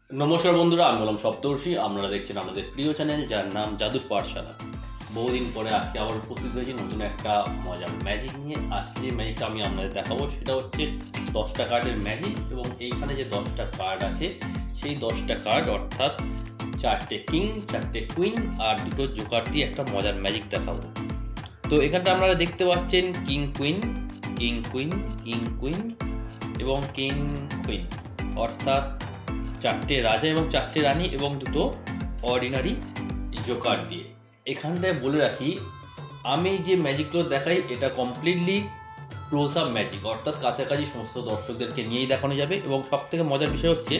নমস্কার বন্ধুরা, আমি বললাম সপ্তর্ষি। আপনারা দেখছেন আমাদের প্রিয় চ্যানেল, যার নাম জাদুর পাঠশালা। বহুদিন পরে আজকে আবার উপস্থিত হয়েছি নতুন একটা মজার ম্যাজিক নিয়ে। আজকে যে ম্যাজিকটা আমি আপনাদের দেখাবো সেটা হচ্ছে 10টা কার্ডের ম্যাজিক। এবং এইখানে যে 10টা কার্ড আছে সেই 10টা কার্ড অর্থাৎ 4টে কিং, 4টে কুইন আর 2টো জোকার দিয়ে একটা মজার ম্যাজিক দেখাবো। তো এখানটা আপনারা দেখতে পাচ্ছেন king queen, king queen, king queen এবং কিং কুইন, অর্থাৎ 4টে রাজা এবং 4টে রানী এবং 2টো অর্ডিনারি জোকার দিয়ে। এখানটায় বলে রাখি, আমি যে ম্যাজিকগুলো দেখাই এটা কমপ্লিটলি ক্লোজ আপ ম্যাজিক, অর্থাৎ কাছাকাছি সমস্ত দর্শকদেরকে নিয়েই দেখানো যাবে। এবং সব থেকে মজার বিষয় হচ্ছে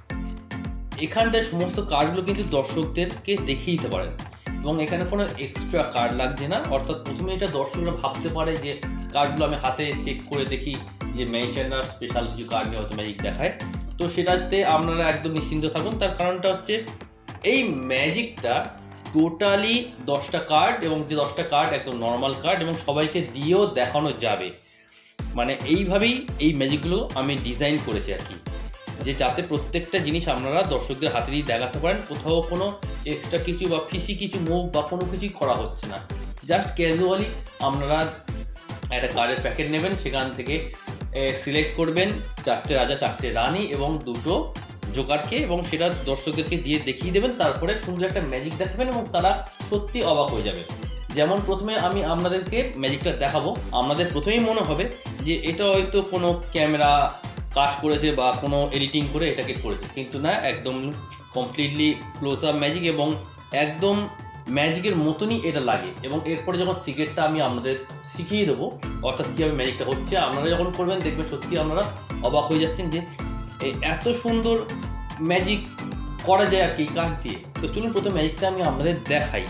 এখানটায় সমস্ত কার্ডগুলো কিন্তু দর্শকদেরকে দেখিয়ে দিতে পারেন এবং এখানে কোনো এক্সট্রা কার্ড লাগছে না। অর্থাৎ প্রথমে এটা দর্শকরা ভাবতে পারে যে কার্ডগুলো আমি হাতে চেক করে দেখি যে ম্যাজিশিয়ানরা স্পেশাল কিছু কার্ড নিয়ে হয়তো ম্যাজিক দেখায়, তো সেটাতে আপনারা একদম নিশ্চিন্ত থাকুন। তার কারণটা হচ্ছে এই ম্যাজিকটা টোটালি 10টা কার্ড এবং যে 10টা কার্ড একদম নর্মাল কার্ড এবং সবাইকে দিয়েও দেখানো যাবে। মানে এইভাবেই এই ম্যাজিকগুলো আমি ডিজাইন করেছি আর কি, যে যাতে প্রত্যেকটা জিনিস আপনারা দর্শকদের হাতে দিয়ে দেখাতে পারেন। কোথাও কোনো এক্সট্রা কিছু বা ফিসি কিছু মুভ বা কোনো কিছুই করা হচ্ছে না। জাস্ট ক্যাজুয়ালি আপনারা একটা কার্ডের প্যাকেট নেবেন, সেখান থেকে সিলেক্ট করবেন 4টে রাজা, 4টে রানী এবং 2টো জোকারকে এবং সেটা দর্শকদেরকে দিয়ে দেখিয়ে দেবেন। তারপরে সুন্দর একটা ম্যাজিক দেখাবেন এবং তারা সত্যি অবাক হয়ে যাবে। যেমন প্রথমে আমি আপনাদেরকে ম্যাজিকটা দেখাবো, আপনাদের প্রথমেই মনে হবে যে এটা হয়তো কোনো ক্যামেরা কাট করেছে বা কোনো এডিটিং করে এটাকে করেছে, কিন্তু না, একদম কমপ্লিটলি ক্লোজ আপ ম্যাজিক এবং একদম ম্যাজিকের মতনই এটা লাগে। এবং এরপরে যখন সিক্রেটটা আমি আপনাদের শিখিয়ে দেবো, অর্থাৎ কীভাবে ম্যাজিকটা হচ্ছে, আপনারা যখন করবেন দেখবেন সত্যি আপনারা অবাক হয়ে যাচ্ছেন যে এত সুন্দর ম্যাজিক করা যায় আর কি কার্ড দিয়ে। তো চলুন প্রথমে ম্যাজিকটা আমি আপনাদের দেখাই।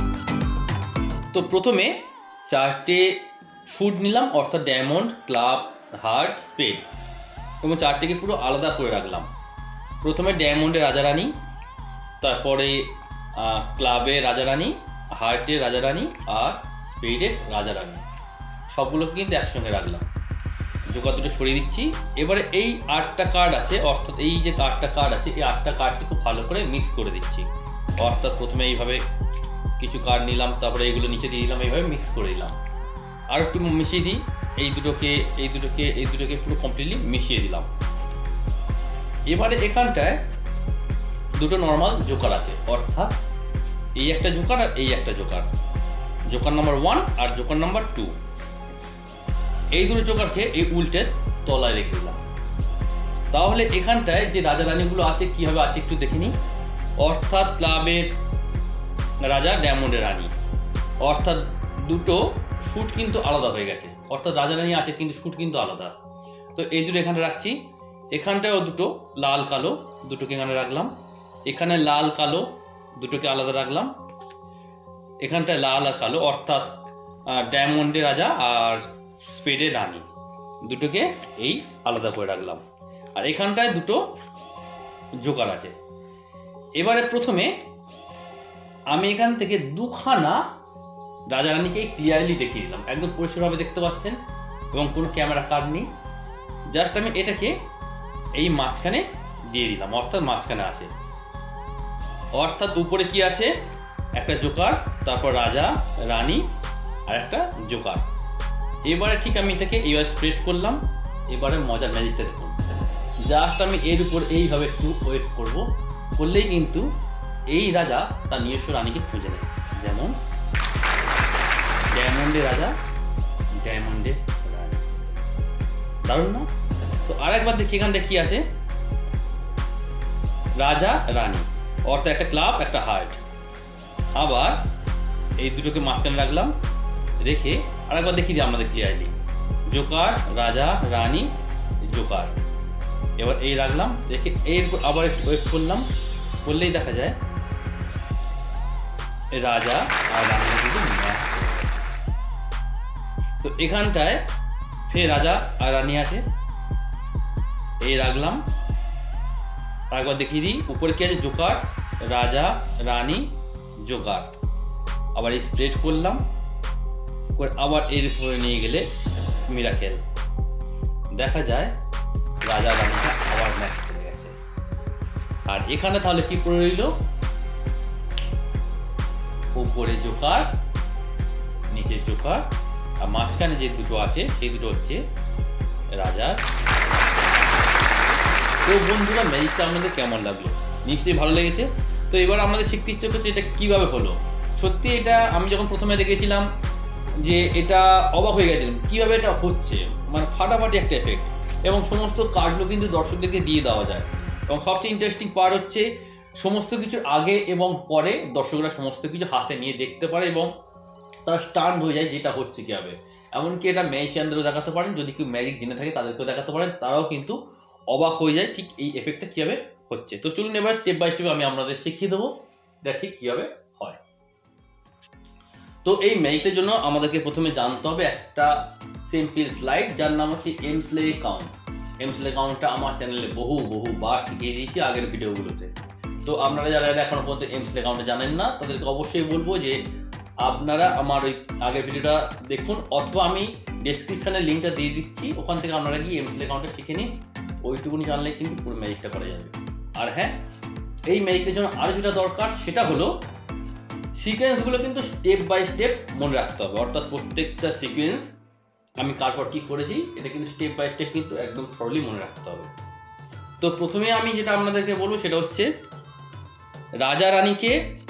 তো প্রথমে 4টে শুট নিলাম, অর্থাৎ ডায়মন্ড, ক্লাব, হার্ট, স্পেড, এবং 4টেকে পুরো আলাদা করে রাখলাম। প্রথমে ডায়মন্ডের রাজারানী, তারপরে ক্লাবের রাজারানী, হার্টের রাজারানী আর স্পেডের রাজারানী, সবগুলোকে কিন্তু একসঙ্গে রাখলাম। জোকার 2টো সরিয়ে দিচ্ছি। এবারে এই 8টা কার্ড আছে, অর্থাৎ এই যে 8টা কার্ড আছে এই 8টা কার্ডকে খুব ভালো করে মিক্স করে দিচ্ছি। অর্থাৎ প্রথমে এইভাবে কিছু কার্ড নিলাম, তারপরে এইগুলো নিচে দিয়ে দিলাম, এইভাবে মিক্স করে দিলাম। আর একটু মিশিয়ে দিই, এই দুটোকে পুরো কমপ্লিটলি মিশিয়ে দিলাম। এবারে এখানটায় 2টো নর্মাল জোকার আছে, অর্থাৎ এই একটা জোকার আর এই একটা জোকার, জোকার নাম্বার 1 আর জোকার নাম্বার 2। এই 2টো জোকারকে এই উল্টের তলায় রেখে দিলাম। তাহলে এখানটায় যে রাজা রানীগুলো আছে কিভাবে আছে একটু দেখে নিই। অর্থাৎ ক্লাবের রাজা, ডায়মন্ডের রানী, অর্থাৎ 2টো শুট কিন্তু আলাদা হয়ে গেছে, অর্থাৎ রাজা রানী আছে কিন্তু শুট কিন্তু আলাদা। তো এই 2টো এখানে রাখছি। এখানটায়ও 2টো লাল কালো, 2টোকে এখানে রাখলাম। এখানে লাল কালো, 2টোকে আলাদা রাখলাম। এখানটায় লাল আর কালো, অর্থাৎ ডায়মন্ডের রাজা আর স্পেডের রানী, 2টোকে এই আলাদা করে রাখলাম। আর এখানটায় 2টো জোকার আছে। এবারে প্রথমে আমি এখান থেকে 2খানা রাজা রানীকে ক্লিয়ারলি দেখিয়ে দিলাম, একদম পরিষ্কারভাবে দেখতে পাচ্ছেন এবং কোনো ক্যামেরা কার্ড নেই। জাস্ট আমি এটাকে এই মাঝখানে দিয়ে দিলাম, অর্থাৎ মাঝখানে আছে। অর্থাৎ উপরে কি আছে, একটা জোকার, তারপর রাজা রানী আর একটা জোকার। এবারে ঠিক আমি এটাকে এইভাবে স্প্রেড করলাম। এবারে মজার ম্যাজিকটা দেখুন। জাস্ট আমি এর উপর এইভাবে একটু ওয়েট করব, করলেই কিন্তু এই রাজা তার নিজস্ব রানীকে খুঁজে নেয়। যেমন ডায়মন্ডের রাজা, ডায়মন্ডের রানী, দারুণ না? তো আরেকবার দেখি এখানটা কি আছে, রাজা রানী, অর্থাৎ একটা ক্লাব একটা হার্ট। আবার এই 2টোকে মাঝখানে রাখলাম, রেখে আরেকবার দেখিয়ে দিই আমাদের ক্লিয়ারলি, জোকার, রাজা রানী, জোকার। এবার এই রাখলাম, রেখে এরপর আবার একটু ওয়েট করলাম, করলেই দেখা যায় রাজা আর রানী কিন্তু ম্যাচ করে গেছে। তো এখানটায় ফের রাজা আর রানী আছে, এই রাখলাম। আরেকবার দেখিয়ে দিই, উপরে কি আছে, জোকার, রাজা রানী, জোকার। আবার এই স্প্রেড করলাম, আবার এর উপরে নিয়ে গেলে মিরাকেল, দেখা যায় রাজা রানীটা আবার ম্যাচ করে গেছে। আর এখানে তাহলে কি পড়ে রইল, উপরে জোকার, নিচে জোকার, আর মাঝখানে যে দুটো আছে সেই দুটো হচ্ছে রাজার। তো বন্ধুরা ম্যাজিকটা আপনাদের কেমন লাগলো, নিশ্চয়ই ভালো লেগেছে। তো এবার আমাদের শিখতে ইচ্ছে করছে এটা কিভাবে হলো। সত্যি এটা আমি যখন প্রথমে দেখেছিলাম যে এটা অবাক হয়ে গেছিলাম কিভাবে এটা হচ্ছে, মানে ফাটাফাটি একটা এফেক্ট, এবং সমস্ত কার্ডগুলো কিন্তু দর্শকদেরকে দিয়ে দেওয়া যায়। এবং সবচেয়ে ইন্টারেস্টিং পার্ট হচ্ছে সমস্ত কিছুর আগে এবং পরে দর্শকরা সমস্ত কিছু হাতে নিয়ে দেখতে পারে এবং তারা স্টান্ড হয়ে যায় যেটা হচ্ছে কীভাবে। এমনকি এটা ম্যাজিশিয়ানদেরও দেখাতে পারেন, যদি কেউ ম্যাজিক জেনে থাকে তাদেরকেও দেখাতে পারেন, তারাও কিন্তু অবাক হয়ে যায় ঠিক এই এফেক্টটা কীভাবে হচ্ছে। তো চলুন এবার স্টেপ বাই স্টেপ আমি আপনাদের শিখিয়ে দেবো এটা ঠিক কীভাবে হয়। তো এই ম্যাজিকের জন্য আমাদেরকে প্রথমে জানতে হবে একটা সিম্পল স্লাইড, যার নাম হচ্ছে এমসলে কাউন্ট। এমসলে কাউন্টটা আমার চ্যানেলে বহুবার শিখিয়ে দিয়েছি আগের ভিডিওগুলোতে। তো আপনারা যারা এখনো পর্যন্ত এমসলে কাউন্টটা জানেন না তাদেরকে অবশ্যই বলবো যে আপনারা আমার ওই আগের ভিডিওটা দেখুন, অথবা আমি ডেসক্রিপশনে লিঙ্কটা দিয়ে দিচ্ছি, ওখান থেকে আপনারা গিয়ে এমসলে কাউন্টটা শিখে নিন। ওইটুকুনি জানলে কিন্তু পুরো ম্যাজিকটা করা যাবে। আর হ্যাঁ, এই ম্যাজিকের জন্য আরও যেটা দরকার সেটা হলো সিকোয়েন্সগুলো কিন্তু স্টেপ বাই স্টেপ মনে রাখতে হবে। অর্থাৎ প্রত্যেকটা সিকোয়েন্স আমি কারপর কি করেছি এটা কিন্তু স্টেপ বাই স্টেপ কিন্তু একদম থরলি মনে রাখতে হবে। তো প্রথমে আমি যেটা আপনাদেরকে বলবো সেটা হচ্ছে রাজা রানীকে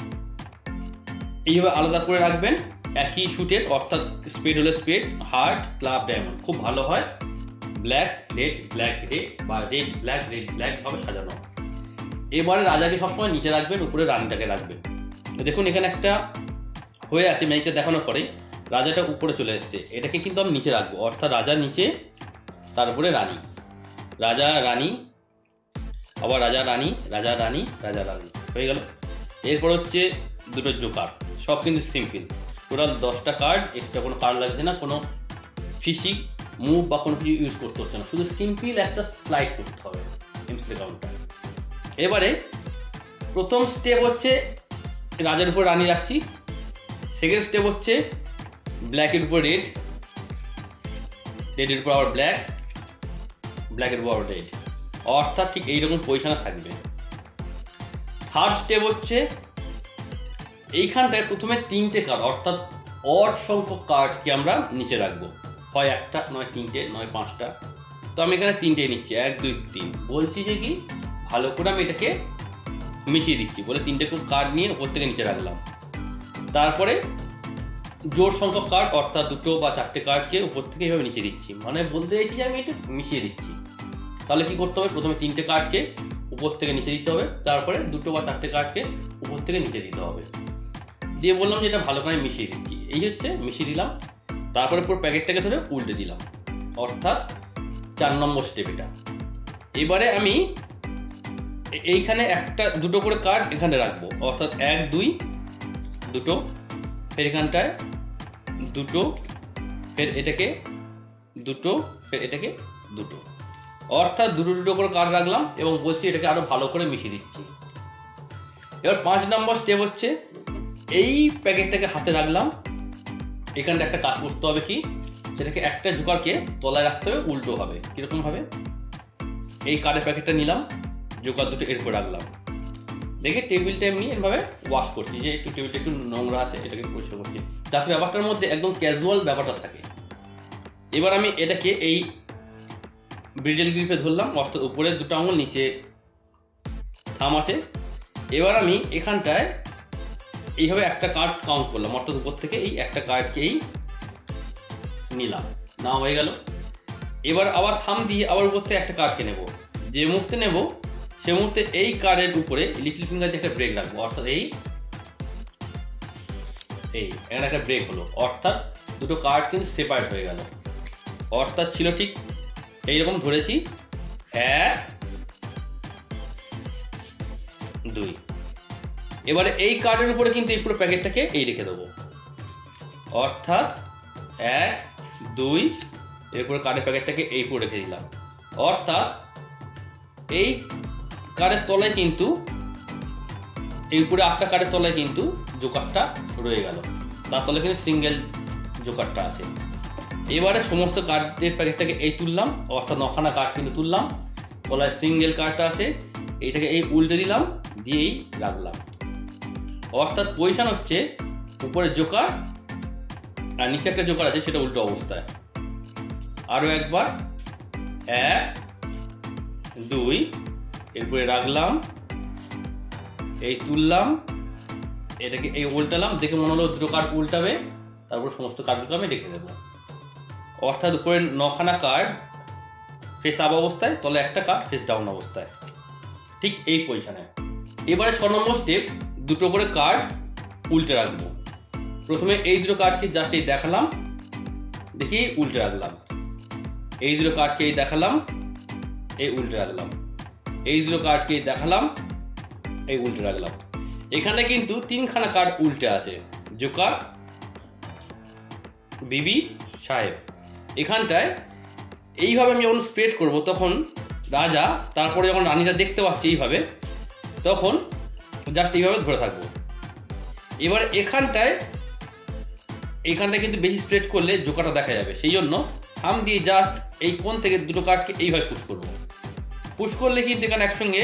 এইভাবে আলাদা করে রাখবেন একই শুটের, অর্থাৎ স্পেড হলে স্পেড, হার্ট, ক্লাব, ডায়মন্ড। খুব ভালো হয় ব্ল্যাক রেড ব্ল্যাক রেড বা রেড ব্ল্যাক রেড ব্ল্যাক ভাবে সাজানো। এবারে রাজাকে সবসময় নিচে রাখবেন, উপরে রানীটাকে রাখবেন। দেখুন এখানে একটা হয়ে আছে, ম্যাজিকটা দেখানোর পরে রাজাটা উপরে চলে এসছে, এটাকে কিন্তু আমি নিচে রাখবো, অর্থাৎ রাজার নিচে, তারপরে রানী, রাজা রানী, আবার রাজা রানী, রাজা রানী, রাজা রানী হয়ে গেল। এরপর হচ্ছে দুটো জোকার, সব কিন্তু সিম্পল, টোটাল 10টা কার্ড, এক্সট্রা কোনো কার্ড লাগছে না, কোনো ফিশিং মুভ বা কোনো কিছু ইউজ করতে হচ্ছে না, শুধু সিম্পল একটা স্লাইড করতে হবে এমসলে কাউন্টটা। এবারে প্রথম স্টেপ হচ্ছে রাজার উপর রানী রাখছি, সেকেন্ড স্টেপ হচ্ছে ব্ল্যাকের উপর রেড, রেডের উপর আবার ব্ল্যাক, ব্ল্যাকের উপর আবার রেড, অর্থাৎ ঠিক এইরকম পজিশনে থাকবে। থার্ড স্টেপ হচ্ছে এইখানটায় প্রথমে 3টে কার্ড, অর্থাৎ অড সংখ্যক কার্ডকে আমরা নিচে রাখবো, হয় একটা, নয় 3টে, নয় 5টা। তো আমি এখানে 3টে নিচ্ছি, 1 2 3। বলছি যে কি ভালো করে আমি এটাকে মিশিয়ে দিচ্ছি বলে 3টে কার্ড নিয়ে উপর থেকে নিচে রাখলাম। তারপরে জোর সংখ্যক কার্ড, অর্থাৎ 2 বা 4টে কার্ডকে উপর থেকে এইভাবে নিচে দিচ্ছি, মানে বলতে চাইছি যে আমি এটা মিশিয়ে দিচ্ছি। তাহলে কি করতে হবে, প্রথমে 3টে কার্ডকে উপর থেকে নিচে দিতে হবে, তারপরে 2 বা 4টে কার্ডকে উপর থেকে নিচে দিতে হবে, দিয়ে বললাম যে এটা ভালো করে মিশিয়ে দিচ্ছি। এই হচ্ছে মিশিয়ে দিলাম, তারপরে পুরো প্যাকেটটাকে ধরে উল্টে দিলাম, অর্থাৎ 4 নম্বর স্টেপ এটা। এবারে আমি এইখানে দুটো করে কার্ড এখানে রাখবো, অর্থাৎ 1 2 2, ফের এখানটায় 2, ফের এটাকে 2, ফের এটাকে 2, অর্থাৎ 2 করে কার্ড রাখলাম এবং বলছি এটাকে আরো ভালো করে মিশিয়ে দিচ্ছি। এবার 5 নম্বর স্টেপ হচ্ছে এই প্যাকেটটাকে হাতে রাখলাম, এখানটা একটা কাজ করতে হবে কি, সেটাকে একটা জোকারকে তলায় রাখতে হবে উল্টো ভাবে। কিরকম ভাবে, এই কার্ডের প্যাকেটটা নিলাম, জোকার দুটো এরপর রাখলাম, দেখে টেবিলটা এমনি এভাবে ওয়াশ করছি, যে একটু টেবিলটা একটু নোংরা আছে এটাকে পরিষ্কার করছি, যাতে ব্যাপারটার মধ্যে একদম ক্যাজুয়াল ব্যাপারটা থাকে। এবার আমি এটাকে এই ব্রিডেল গ্রিপে ধরলাম, অর্থাৎ উপরে 2টো আঙুল, নিচে থাম আছে। এবার আমি এখানটায় এইভাবে একটা কার্ড কাউন্ট করলাম, অর্থাৎ উপর থেকে এই একটা কার্ডকেই নিলাম, না হয়ে গেল। এবার আবার থাম দিয়ে আবার উপর থেকে একটা কার্ডকে নেব, যে মুহূর্তে নেব সে মুহূর্তে এই কার্ডের উপরে লিটল ফিঙ্গার দিয়ে একটা ব্রেক রাখবো, অর্থাৎ এই এখানে একটা ব্রেক হলো, অর্থাৎ 2টো কার্ড কিন্তু সেপারেট হয়ে গেল। অর্থাৎ ছিল ঠিক এইরকম ধরেছি 1 2, এবারে এই কার্ডের উপরে কিন্তু এই পুরো প্যাকেটটাকে এই রেখে দেবো, অর্থাৎ 1 2, এরপরে কার্ডের প্যাকেটটাকে এই পুরো রেখে দিলাম, অর্থাৎ এই কার্ডের তলায় কিন্তু এই উপরে 8টা কার্ডের তলায় কিন্তু জোকারটা রয়ে গেল, তার তলায় কিন্তু সিঙ্গেল জোকারটা আছে। এবারে সমস্ত কার্ডের প্যাকেটটাকে এই তুললাম, অর্থাৎ 9খানা কার্ড কিন্তু তুললাম, তলায় সিঙ্গেল কার্ডটা আছে, এইটাকে এই উল্টে দিলাম, দিয়েই রাখলাম। অর্থাৎ পজিশন হচ্ছে উপরে জোকার আর নিচে একটা জোকার আছে, সেটা উল্টো অবস্থায়। আরও একবার 1 2, এরপরে রাখলাম, এই তুললাম, এটাকে এই উল্টালাম, দেখে মনে হলো দুটো কার্ড উল্টাবে, তারপর সমস্ত কার্ডগুলো আমি রেখে দেবো। অর্থাৎ উপরে 9খানা কার্ড ফেস আপ অবস্থায়, তলে একটা কার্ড ফেস ডাউন অবস্থায়, ঠিক এই পজিশনে। এবারে 6 নম্বর স্টেপ, দুটো করে কার্ড উল্টে রাখবো। প্রথমে এই দুটো কার্ডকে জাস্ট এই দেখালাম, দেখি উল্টে রাখলাম। এই দুটো কার্ডকে এই দেখালাম, এই উল্টে রাখলাম। এই দুটো কার্ডকে এই দেখালাম, এই উল্টে রাখলাম। এখানে কিন্তু 3খানা কার্ড উল্টে আছে, জোকার, বিবি, সাহেব। এখানটায় এইভাবে আমি যখন স্প্রেড করব তখন রাজা, তারপরে যখন রানীটা দেখতে পাচ্ছি এইভাবে, তখন জাস্ট এইভাবে ধরে থাকবো। এবার এখানটায় কিন্তু বেশি স্প্রেড করলে জোকারটা দেখা যাবে, সেই জন্য থাম দিয়ে জাস্ট এই কোণ থেকে দুটো কার্ডকে এইভাবে পুশ করবো। পুশ করলে কিন্তু এখানে একসঙ্গে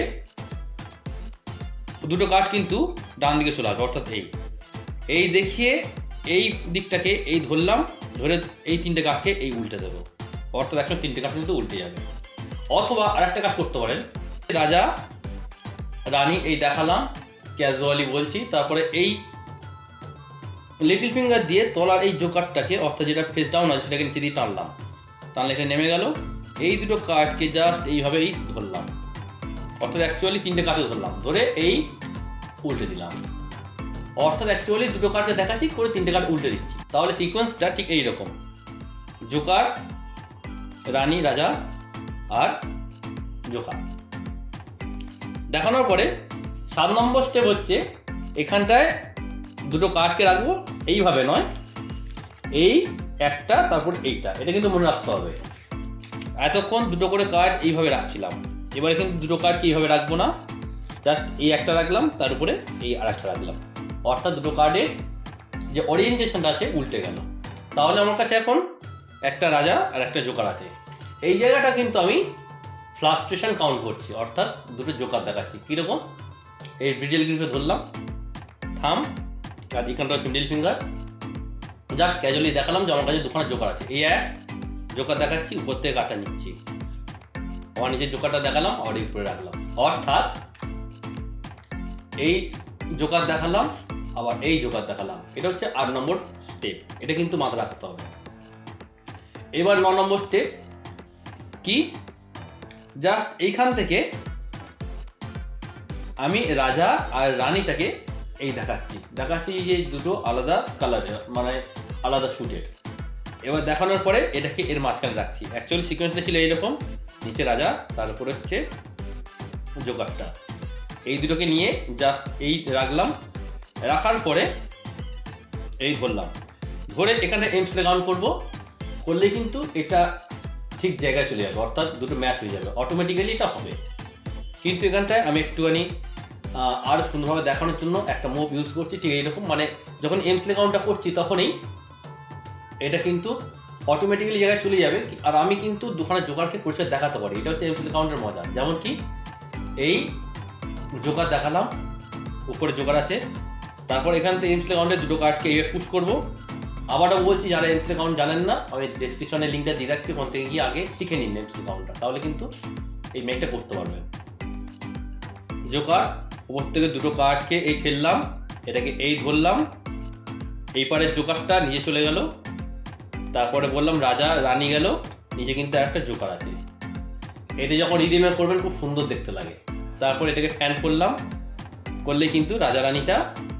দুটো কার্ড কিন্তু ডান দিকে চলে আসবে। অর্থাৎ এই দেখিয়ে এই দিকটাকে এই ধরলাম, ধরে এই 3টে কার্ডকে এই উল্টে দেবো। অর্থাৎ একসঙ্গে 3টে কার্ড কিন্তু উল্টে যাবে। অথবা আরেকটা কাজ করতে পারেন, রাজা রানী এই দেখালাম, ক্যাজুয়ালি বলছি, তারপরে এই লিটল ফিঙ্গার দিয়ে তলার এই জোকারটাকে, অর্থাৎ যেটা ফেস ডাউন আছে সেটাকে নিচে দিয়ে টানলাম, টানলে এটা নেমে গেল। এই দুটো কার্ডকে জাস্ট এইভাবেই ধরলাম, অর্থাৎ অ্যাকচুয়ালি 3টে কার্ডে ধরলাম, ধরে এই উল্টে দিলাম। অর্থাৎ অ্যাকচুয়ালি দুটো কার্ডকে দেখাচ্ছি, করে 3টে কার্ড উল্টে দিচ্ছি। তাহলে সিকোয়েন্সটা ঠিক এইরকম, জোকার, রানী, রাজা আর জোকার। দেখানোর পরে 7 নম্বর স্টেপ হচ্ছে, এখানটায় দুটো কার্ডকে রাখবো, এইভাবে নয়, এই একটা, তারপর এইটা। এটা কিন্তু মনে রাখতে হবে। এতক্ষণ দুটো করে কার্ড এইভাবে রাখছিলাম, এবারে কিন্তু দুটো কার্ডকে এইভাবে রাখবো না, জাস্ট এই একটা রাখলাম, তার উপরে এই আরেকটা রাখলাম। অর্থাৎ দুটো কার্ডে যে ওরিয়েন্টেশনটা আছে উল্টে গেল। তাহলে আমার কাছে এখন একটা রাজা আর একটা জোকার আছে। এই জায়গাটা কিন্তু আমি ফ্লাস্ট্রেশন কাউন্ট করছি, অর্থাৎ দুটো জোকার দেখাচ্ছি। কীরকম, এই মিডল গ্রিপে ধরলাম, থাম, আর এখানটা হচ্ছে মিডল ফিঙ্গার, জাস্ট ক্যাজুয়ালি দেখালাম যে আমার কাছে দুখানা জোকার আছে। এই এক জোকার দেখাচ্ছি, উপর থেকে কাটা নিচ্ছি, আমার নিচের জোকারটা দেখালাম, আর এই উপরে রাখলাম। অর্থাৎ এই জোকার দেখালাম, আবার এই জোকার দেখালাম। এটা হচ্ছে 8 নম্বর স্টেপ, এটা কিন্তু মাথায় রাখতে হবে। এবার 9 নম্বর স্টেপ কি, জাস্ট এইখান থেকে আমি রাজা আর রানীটাকে এই দেখাচ্ছি যে দুটো আলাদা কালারের, মানে আলাদা শুটের। এবার দেখানোর পরে এটাকে এর মাঝখানে রাখছি। অ্যাকচুয়ালি সিকোয়েন্সটা ছিল এইরকম, নিচে রাজা, তার উপরে হচ্ছে জোকারটা। এই দুটোকে নিয়ে জাস্ট এই রাখলাম, রাখার পরে এই ধরলাম, ধরে এখানে এমস কাউন্ট করবো, করলে কিন্তু এটা ঠিক জায়গায় চলে যাবে, অর্থাৎ দুটো ম্যাচ হয়ে যাবে, অটোমেটিক্যালি এটা হবে। কিন্তু এখানটায় আমি একটুখানি আরও সুন্দরভাবে দেখানোর জন্য একটা মুভ ইউজ করছি, ঠিক এইরকম, মানে যখন এমস কাউন্টটা করছি তখনই এটা কিন্তু অটোমেটিক্যালি জায়গায় চলে যাবে। আর আমি কিন্তু দুখানা জোকারকে পরিষ্কার দেখাতে পারি, এটা হচ্ছে এমস কাউন্টের মজা। যেমন কি এই জোকার দেখালাম, উপরে জোকার আছে, তারপর এখান থেকে এমস কাউন্টের দুটো কার্ডকে এইভাবে পুশ করবো। আবারও বলছি, যারা এমস কাউন্ট জানেন না, আমি ডেসক্রিপশনে লিঙ্কটা দিয়ে রাখছি, ওখান থেকে গিয়ে আগে শিখে নিন এমস কাউন্টটা, তাহলে কিন্তু এই মেকটা করতে পারবেন। জোকার, উপর থেকে দুটো কার্ডকে এই ঠেললাম, এটাকে এই ধরলাম, এই পারের জোকারটা নিচে চলে গেল, তারপরে বললাম রাজা রানী গেল, নিচে কিন্তু একটা জোকার আছে। এটা যখন রিডিমে করবেন খুব সুন্দর দেখতে লাগে। তারপর এটাকে ফ্যান করলাম, করলে কিন্তু রাজা রানীটা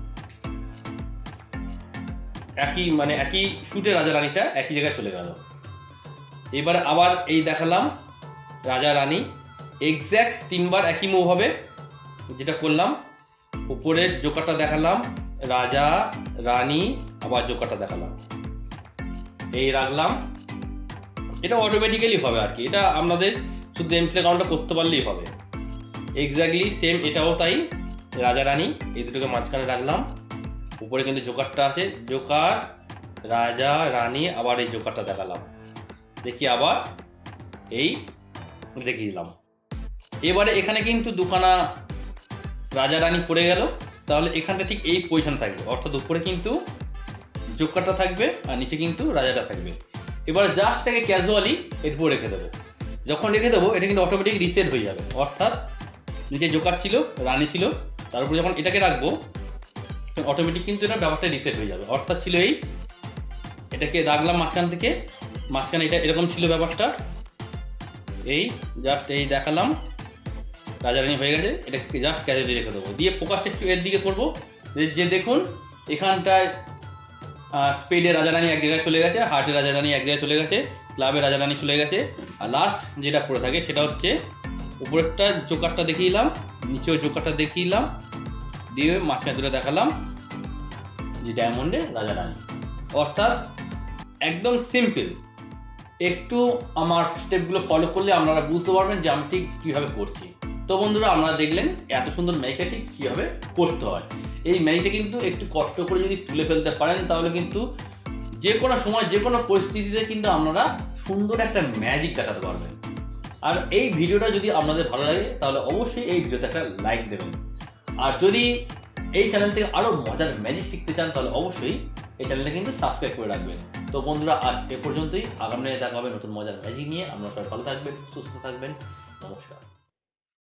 একই শুটে রাজা রানীটা একই জায়গায় চলে গেল। এবার আবার এই দেখালাম রাজা রানী, এক্স্যাক্ট 3বার একই মুভ হবে যেটা করলাম। উপরের জোকারটা দেখালাম, রাজা রানী, আবার জোকারটা দেখালাম, এই রাখলাম। এটা অটোমেটিক্যালি হবে আর কি, এটা আপনাদের শুধু এমস কাউন্টটা করতে পারলেই হবে। এক্স্যাক্টলি সেম এটাও তাই, রাজা রানী এই দুটোকে মাঝখানে রাখলাম, উপরে কিন্তু জোকারটা আছে, জোকার, রাজা রানী, আবার এই জোকারটা দেখালাম, দেখি আবার এই দেখিয়ে দিলাম। এবারে এখানে কিন্তু দুখানা রাজা রানী পড়ে গেল, তাহলে এখানটা ঠিক এই পজিশন থাকবে, অর্থাৎ উপরে কিন্তু জোকারটা থাকবে আর নিচে কিন্তু রাজাটা থাকবে। এবার জাস্ট এটাকে ক্যাজুয়ালি এর উপর রেখে দেবো। যখন রেখে দেবো এটা কিন্তু অটোমেটিক রিসেট হয়ে যাবে, অর্থাৎ নিচে জোকার ছিল, রানী ছিল, তার উপরে যখন এটাকে রাখবো অটোমেটিক কিন্তু এটা ব্যাপারটা রিসেট হয়ে যাবে। অর্থাৎ ছিল এই, এটাকে রাখলাম মাঝখান থেকে, মাঝখানে এটা এরকম ছিল ব্যাপারটা, এই জাস্ট এই দেখালাম রাজা রানী হয়ে গেছে, এটাকে জাস্ট ক্যাজুয়ালি রেখে দেবো। দিয়ে ফোকাসটা একটু এর দিকে করবো, যে দেখুন এখানটায় স্পেডের রাজা রানী এক জায়গায় চলে গেছে, হার্টের রাজা রানী এক জায়গায় চলে গেছে, ক্লাবের রাজা রানী চলে গেছে, আর লাস্ট যেটা পড়ে থাকে সেটা হচ্ছে উপরেরটা জোকারটা দেখিয়ে নিচেও জোকারটা দেখিয়ে দিয়ে মাঝখানে দুটো দেখালাম যে ডায়মন্ডের রাজা রানী। অর্থাৎ একদম সিম্পল, একটু আমার স্টেপগুলো ফলো করলে আপনারা বুঝতে পারবেন যে আমি ঠিক কীভাবে করছি। তো বন্ধুরা আপনারা দেখলেন এত সুন্দর ম্যাজিকটা ঠিক কীভাবে করতে হয়। এই ম্যাজিকটা কিন্তু একটু কষ্ট করে যদি তুলে ফেলতে পারেন তাহলে কিন্তু যে কোনো সময় যে কোনো পরিস্থিতিতে কিন্তু আপনারা সুন্দর একটা ম্যাজিক দেখাতে পারবেন। আর এই ভিডিওটা যদি আপনাদের ভালো লাগে তাহলে অবশ্যই এই ভিডিওতে একটা লাইক দেবেন। আর যদি এই চ্যানেল থেকে আরও মজার ম্যাজিক শিখতে চান তাহলে অবশ্যই এই চ্যানেলটা কিন্তু সাবস্ক্রাইব করে রাখবেন। তো বন্ধুরা আজ এ পর্যন্তই, আগামী দিনে দেখা হবে নতুন মজার ম্যাজিক নিয়ে। আপনারা সবাই ভালো থাকবেন, সুস্থ থাকবেন, নমস্কার।